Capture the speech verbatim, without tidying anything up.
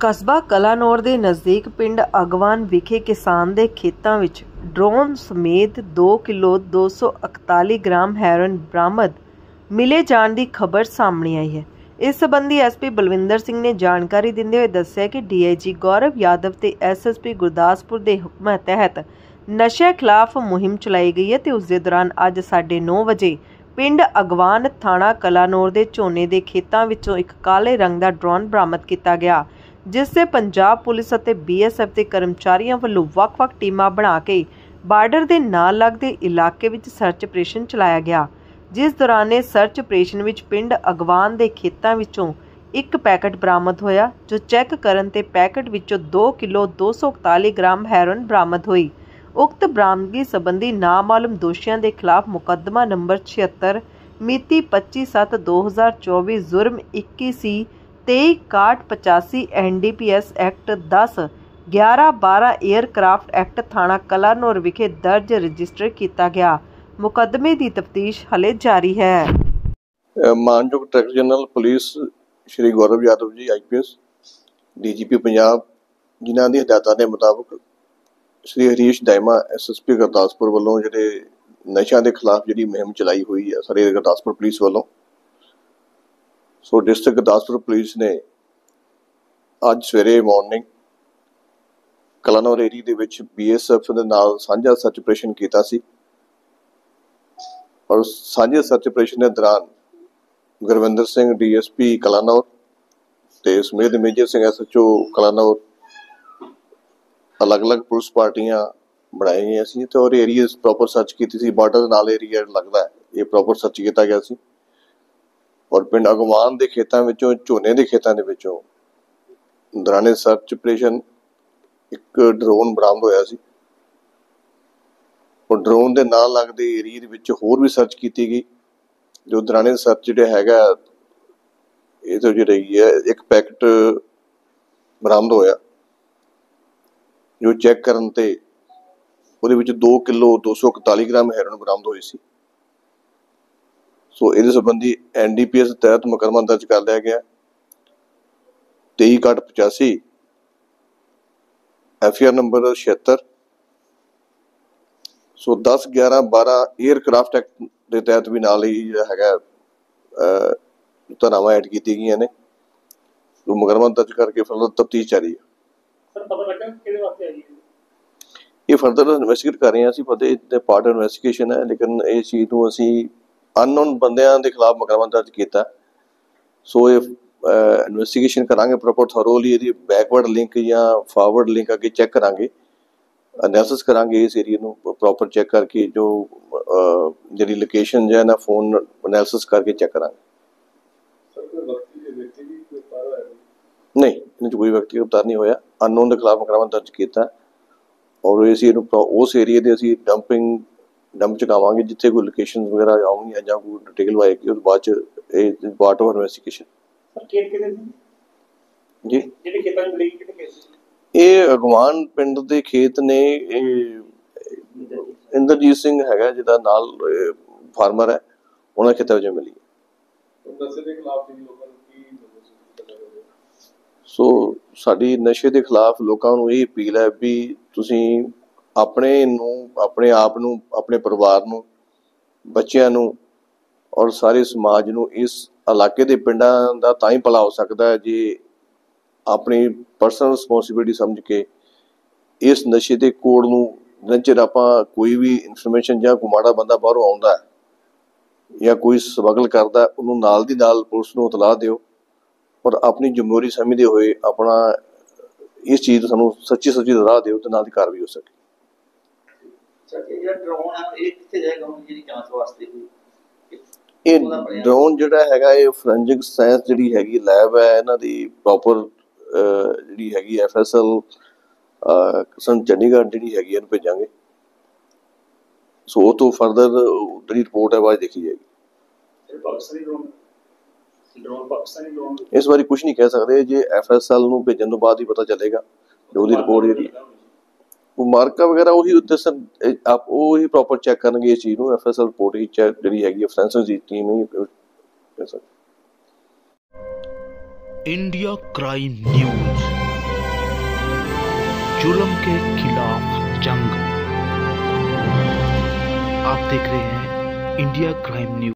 ਕਸਬਾ ਕਲਾਨੌਰ ਦੇ ਨਜ਼ਦੀਕ ਪਿੰਡ ਅਗਵਾਨ ਵਿਖੇ ਕਿਸਾਨ ਦੇ ਖੇਤਾਂ ਵਿੱਚ ਡਰੋਨ ਸਮੇਤ ਦੋ ਕਿਲੋ ਦੋ ਸੌ ਇਕਤਾਲੀ ਗ੍ਰਾਮ ਹੈਰੋਇਨ ਬਰਾਮਦ ਮਿਲੇ ਜਾਣ ਦੀ ਖਬਰ ਸਾਹਮਣੇ ਆਈ ਹੈ। ਇਸ ਸੰਬੰਧੀ ਐਸਪੀ ਬਲਵਿੰਦਰ ਸਿੰਘ ਨੇ ਜਾਣਕਾਰੀ ਦਿੰਦੇ ਹੋਏ ਦੱਸਿਆ ਕਿ ਡੀਆਈਜੀ ਗੌਰਵ ਯਾਦਵ ਤੇ ਐਸਐਸਪੀ ਗੁਰਦਾਸਪੁਰ ਦੇ ਹੁਕਮਾਂ ਤਹਿਤ ਨਸ਼ੇ ਖਿਲਾਫ ਮੁਹਿੰਮ ਚਲਾਈ ਗਈ ਹੈ ਤੇ ਉਸ ਦੇ ਦੌਰਾਨ ਅੱਜ ਸਾਢੇ ਨੌ ਵਜੇ ਪਿੰਡ ਅਗਵਾਨ ਥਾਣਾ ਕਲਾਨੌਰ ਦੇ ਝੋਨੇ ਦੇ ਖੇਤਾਂ ਵਿੱਚੋਂ ਇੱਕ ਕਾਲੇ ਰੰਗ ਦਾ ਡਰੋਨ ਬਰਾਮਦ ਕੀਤਾ ਗਿਆ, ਜਿਸ ਤੇ ਪੰਜਾਬ ਪੁਲਿਸ ਅਤੇ ਬੀਐਸਐਫ ਦੇ ਕਰਮਚਾਰੀਆਂ ਵੱਲੋਂ ਵੱਖ-ਵੱਖ ਟੀਮਾਂ ਬਣਾ ਕੇ ਬਾਰਡਰ ਦੇ ਨਾਲ ਲੱਗਦੇ ਇਲਾਕੇ ਵਿੱਚ ਸਰਚ ਆਪਰੇਸ਼ਨ ਚਲਾਇਆ ਗਿਆ। ਜਿਸ ਦੌਰਾਨ ਇਹ ਸਰਚ ਆਪਰੇਸ਼ਨ ਵਿੱਚ ਪਿੰਡ ਅਗਵਾਨ ਦੇ ਖੇਤਾਂ ਵਿੱਚੋਂ ਇੱਕ ਪੈਕਟ ਬਰਾਮਦ ਹੋਇਆ, ਜੋ ਚੈੱਕ ਕਰਨ ਤੇ ਪੈਕਟ ਵਿੱਚੋਂ ਦੋ ਕਿਲੋ ਦੋ ਸੌ ਇਕਤਾਲੀ ਗ੍ਰਾਮ ਹੈਰੋਇਨ ਬਰਾਮਦ ਹੋਈ। ਉਕਤ ਬਰਾਮਦਗੀ ਸੰਬੰਧੀ ਨਾਮਾਲੂਮ ਦੋਸ਼ੀਆਂ ਦੇ ਖਿਲਾਫ ਮੁਕੱਦਮਾ ਨੰਬਰ ਛਿਅੱਤਰ ਮਿਤੀ ਪੱਚੀ ਸੱਤ ਦੋ ਹਜ਼ਾਰ ਚੌਵੀ ਜ਼ੁਰਮ ਇੱਕੀ ਸੀ ਤੇਈ ਇਕਾਹਠ ਪਚਾਸੀ N D P S act ਦਸ ਗਿਆਰਾਂ ਬਾਰਾਂ ਏਅਰਕ੍ਰਾਫਟ ਐਕਟ ਥਾਣਾ ਕਲਾਨੌਰ ਵਿਖੇ ਦਰਜ ਰਜਿਸਟਰ ਕੀਤਾ ਗਿਆ। ਮੁਕੱਦਮੇ ਦੀ ਤਫਤੀਸ਼ ਹਲੇ ਜਾਰੀ ਹੈ। ਮਾਨਯੋਗ director general police Shri Gaurav Yadav ji I P S DGP Punjab, ਜਿਨ੍ਹਾਂ ਦੀ ਹਦਾਇਤਾਂ ਦੇ ਮੁਤਾਬਕ Shri Harish Dayma S S P Gurdaspur वालों जिहड़े नशा के खिलाफ जी मुहिम चलाई हुई है सारे गुरदासपुर पुलिस वालों। सो डिस्ट्रिक्ट गुरदासपुर पुलिस ने अज सवेरे मॉर्निंग कलानौर एरिया दे विच बी एस एफ दे नाल सांझा सर्च आपरेशन कीता सी और सांझे सर्च आपरेशन के दौरान Gurvinder Singh D S P Kalanaur ते Sumedh Major Singh S H O Kalanaur अलग अलग पुलिस पार्टियां बनाई गई सी ते और एरिया प्रॉपर सर्च की थी। बार्डर नाल एरिया लगता है ये प्रॉपर सर्च किया गया सी और पिंड अगवान के खेतों विचों झोने के खेतों के विचों दौरान सर्च आपरेशन एक ड्रोन बरामद होया सी और ड्रोन के नाल लगते एरिया दे विच होर भी सर्च की गई, जो दौरान सर्च जिहड़ा हैगा ये तो जिहड़ी है एक पैकेट बरामद होया, जो चैक करन ते उहदे विच दो किलो दो सौ इकताली ग्राम हैरोइन बरामद हुई सी। सो इहदे संबंधी एन डी पी एस तहत मुकदमा दर्ज कर लिया गया तेई इकाहठ पचासी एफ आई आर नंबर छिहत्तर। सो दस ग्यारह बारह एयरक्राफ्ट एक्ट के तहत भी नाल ही हैगा धारावां ऐड की गई ने, तो मुकदमा दर्ज करके फर्दर तफ्तीश जारी है। ये फर्दर इन्वेस्टिगेट कर रहे हैं असीं, फर्दर पार्ट इन्वेस्टिगेशन है, लेकिन इस चीज़ को असीं अननोन बंदियां के खिलाफ मुकदमा दर्ज किया। सो ये इन्वेस्टिगेशन करांगे प्रॉपर थोरोली, ये बैकवर्ड लिंक या फॉरवर्ड लिंक अगे चैक करांगे, एनालिसिस करांगे इस एरिया को प्रॉपर चैक करके जो जी लोकेशन जो है ना फोन एनालिसिस करके चैक करांगे। नहीं, इन्हें कोई व्यक्ति गिरफ्तार नहीं होया, अननोन के खिलाफ मुकदमा दर्ज किया और इस उस एरिए के असीं डंपिंग डंप चुकावांगे जिथे कोई लोकेशन वगैरह आउंगी या कोई डिटेल आएगी उस बाद च पार्ट ऑफ इन्वेस्टिगेशन जी। ये अगवान पिंड के खेत ने इंद्रजीत सिंह हैगा जिहदा नाल फार्मर है, उन्होंने खेतों में मिली। सो साडी नशे के खिलाफ लोगों को यही अपील है भी तुसीं अपने नूं अपने आप नूं अपने परिवार नूं बच्चिआं नूं और सारे समाज नूं इस इलाके के पिंडां दा तां ही भला हो सकता है जे अपनी परसनल रिस्पोंसिबिलिटी समझ के इस नशे के कोड नूं जिन्ना चिर आपां कोई भी इनफॉर्मेशन जां कोई माड़ा बंदा बाहरों आउंदा है या कोई स्मगल करदा उहनूं नाल दी नाल पुलिस नूं इतलाह दिओ और अपनी जिम्मेवारी समझते हुए अपना इस चीज़ सानू सच्ची सच्ची राह दिओ ते नाल दी कार्रवाई हो सके। ये ड्रोन जिहड़ा हैगा ये फोरेंजिक साइंस जिहड़ी हैगी लैब है इन्हां दी प्रॉपर जिहड़ी हैगी एफ एस एल सन चंडीगढ़ जिहड़ी हैगी इहनूं भेजांगे। सो तो फर्दर जिहड़ी रिपोर्ट है बाद देखी जाएगी। इस बारी कुछ नहीं कह सकते, जे एफ एस एल नूं भेजण तों बाद ही पता चलेगा जो दी रिपोर्ट जी मार्का वगैरह उही उत्ते सर आप उही प्रॉपर चैक करनगे इस चीज़ नूं एफ एस एल रिपोर्ट ही चैक जिहड़ी हैगी फोरेंसिक दी टीम ही कह सकदी। इंडिया क्राइम न्यूज़ जुर्म के खिलाफ जंग। आप देख रहे हैं इंडिया क्राइम न्यूज।